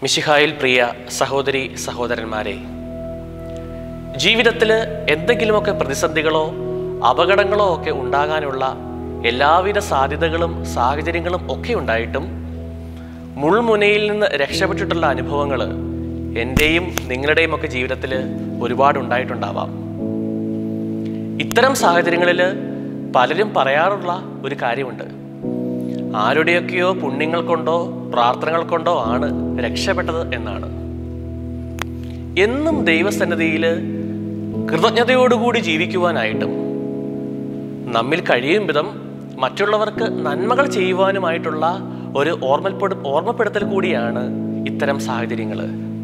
മിശിഹായിൽ പ്രിയ സഹോദരി സഹോദരന്മാരെ, ജീവിതത്തിൽ എന്തെങ്കിലുമൊക്കെ പ്രതിസന്ധികളോ അപകടങ്ങളോ ഒക്കെ ഉണ്ടാകാനുള്ള എല്ലാവിധ സാധ്യതകളും സാഹചര്യങ്ങളും ഒക്കെ ഉണ്ടായിട്ടും മുൾമുനയിൽ നിന്ന് രക്ഷപ്പെട്ടിട്ടുള്ള അനുഭവങ്ങൾ എൻ്റെയും നിങ്ങളുടെയും ഒക്കെ ജീവിതത്തിൽ ഒരുപാടുണ്ടായിട്ടുണ്ടാവാം. ഇത്തരം സാഹചര്യങ്ങളിൽ പലരും പറയാറുള്ള ഒരു കാര്യമുണ്ട്, ആരുടെയൊക്കെയോ പുണ്യങ്ങൾ കൊണ്ടോ പ്രാർത്ഥനകൾ കൊണ്ടോ ആണ് രക്ഷപ്പെട്ടത് എന്നാണ്. എന്നും ദൈവസന്നിധിയിൽ കൃതജ്ഞതയോടുകൂടി ജീവിക്കുവാനായിട്ടും നമ്മിൽ കഴിയും വിധം മറ്റുള്ളവർക്ക് നന്മകൾ ചെയ്യുവാനുമായിട്ടുള്ള ഒരു ഓർമ്മപ്പെടുത്തൽ കൂടിയാണ് ഇത്തരം സാഹചര്യങ്ങൾ.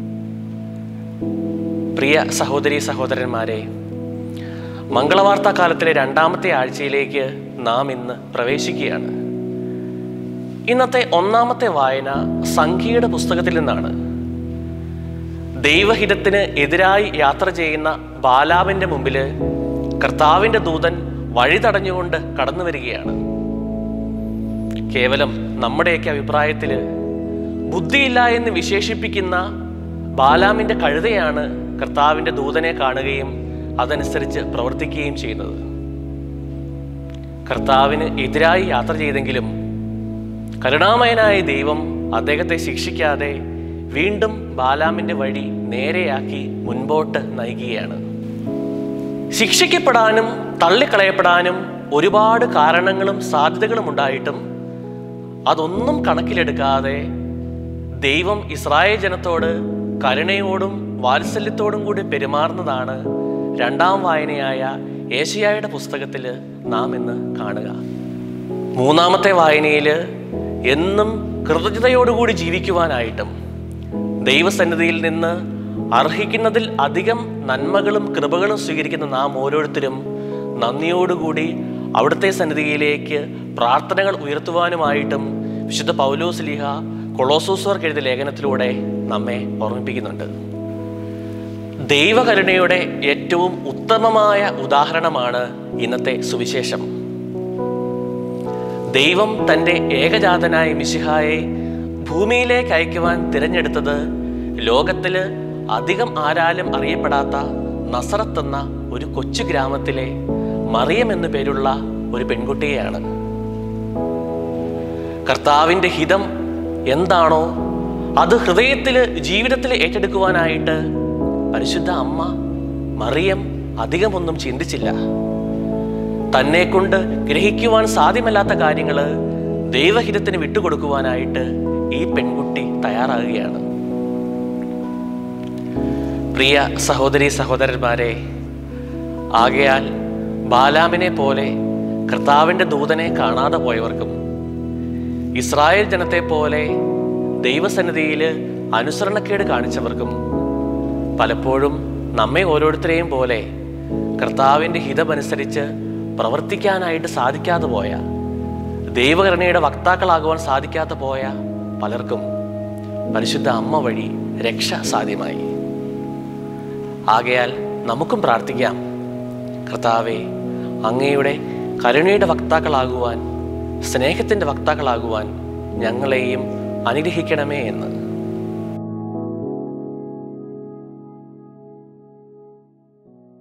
പ്രിയ സഹോദരി സഹോദരന്മാരെ, മംഗളവാർത്താ കാലത്തിലെ 2ാമത്തെ ആഴ്ചയിലേക്ക് നാം ഇന്ന് പ്രവേശിക്കുകയാണ്. ഇന്നത്തെ 1ാമത്തെ വായന സംഖ്യയുടെ പുസ്തകത്തിൽ നിന്നാണ്. ദൈവഹിതത്തിന് എതിരായി യാത്ര ചെയ്യുന്ന ബാലാമിന്റെ മുമ്പിൽ കർത്താവിന്റെ ദൂതൻ വഴി തടഞ്ഞുകൊണ്ട് കടന്നു വരികയാണ്. കേവലം നമ്മുടെയൊക്കെ അഭിപ്രായത്തിൽ ബുദ്ധിയില്ല എന്ന് വിശേഷിപ്പിക്കുന്ന ബാലാമിന്റെ കഴുതയാണ് കർത്താവിന്റെ ദൂതനെ കാണുകയും അതനുസരിച്ച് പ്രവർത്തിക്കുകയും ചെയ്യുന്നത്. കർത്താവിന് എതിരായി യാത്ര ചെയ്തെങ്കിലും കരുണാമയനായ ദൈവം അദ്ദേഹത്തെ ശിക്ഷിക്കാതെ വീണ്ടും ബാലാമിന്റെ വഴി നേരെയാക്കി മുൻപോട്ട് നയിക്കുകയാണ്. ശിക്ഷിക്കപ്പെടാനും തള്ളിക്കളയപ്പെടാനും ഒരുപാട് കാരണങ്ങളും സാധ്യതകളും ഉണ്ടായിട്ടും അതൊന്നും കണക്കിലെടുക്കാതെ ദൈവം ഇസ്രായേൽ ജനത്തോട് കരുണയോടും വാത്സല്യത്തോടും കൂടി പെരുമാറുന്നതാണ് 2ാം വായനയായ ഏശയ്യായുടെ പുസ്തകത്തിൽ നാം ഇന്ന് കാണുക. 3ാമത്തെ വായനയിൽ എന്നും കൃതജ്ഞതയോടുകൂടി ജീവിക്കുവാനായിട്ടും ദൈവസന്നിധിയിൽ നിന്ന് അർഹിക്കുന്നതിൽ അധികം നന്മകളും കൃപകളും സ്വീകരിക്കുന്ന നാം ഓരോരുത്തരും നന്ദിയോടുകൂടി അവിടുത്തെ സന്നിധിയിലേക്ക് പ്രാർത്ഥനകൾ ഉയർത്തുവാനുമായിട്ടും വിശുദ്ധ പൗലോസ്ലീഹ കൊളോസോസ്യർക്ക് എഴുതിയ ലേഖനത്തിലൂടെ നമ്മെ ഓർമ്മിപ്പിക്കുന്നുണ്ട്. ദൈവകരുണയുടെ ഏറ്റവും ഉത്തമമായ ഉദാഹരണമാണ് ഇന്നത്തെ സുവിശേഷം. ദൈവം തൻ്റെ ഏകജാതനായ മിശിഹായെ ഭൂമിയിലേക്ക് അയക്കുവാൻ തിരഞ്ഞെടുത്തത് ലോകത്തില് അധികം ആരാലും അറിയപ്പെടാത്ത നസറത്ത് എന്ന ഒരു കൊച്ചു ഗ്രാമത്തിലെ മറിയം എന്നു പേരുള്ള ഒരു പെൺകുട്ടിയെയാണ്. കർത്താവിൻ്റെ ഹിതം എന്താണോ അത് ഹൃദയത്തില് ജീവിതത്തിൽ ഏറ്റെടുക്കുവാനായിട്ട് പരിശുദ്ധ അമ്മ മറിയം അധികമൊന്നും ചിന്തിച്ചില്ല. തന്നെ കൊണ്ട് ഗ്രഹിക്കുവാൻ സാധ്യമല്ലാത്ത കാര്യങ്ങൾ ദൈവഹിതത്തിന് വിട്ടുകൊടുക്കുവാനായിട്ട് ഈ പെൺകുട്ടി തയ്യാറാകുകയാണ്. പ്രിയ സഹോദരി സഹോദരന്മാരെ, ആകയാൽ ബാലാമിനെ പോലെ കർത്താവിൻ്റെ ദൂതനെ കാണാതെ പോയവർക്കും ഇസ്രായേൽ ജനത്തെ പോലെ ദൈവസന്നിധിയിൽ അനുസരണക്കേട് കാണിച്ചവർക്കും പലപ്പോഴും നമ്മെ ഓരോരുത്തരെയും പോലെ കർത്താവിൻ്റെ ഹിതമനുസരിച്ച് പ്രവർത്തിക്കാനായിട്ട് സാധിക്കാതെ പോയ, ദൈവകരുണയുടെ വക്താക്കളാകുവാൻ സാധിക്കാതെ പോയ പലർക്കും പരിശുദ്ധ അമ്മ വഴി രക്ഷ സാധ്യമായി. ആകയാൽ നമുക്കും പ്രാർത്ഥിക്കാം, കർത്താവേ, അങ്ങയുടെ കരുണയുടെ വക്താക്കളാകുവാൻ, സ്നേഹത്തിൻ്റെ വക്താക്കളാകുവാൻ ഞങ്ങളെയും അനുഗ്രഹിക്കണമേ എന്ന്.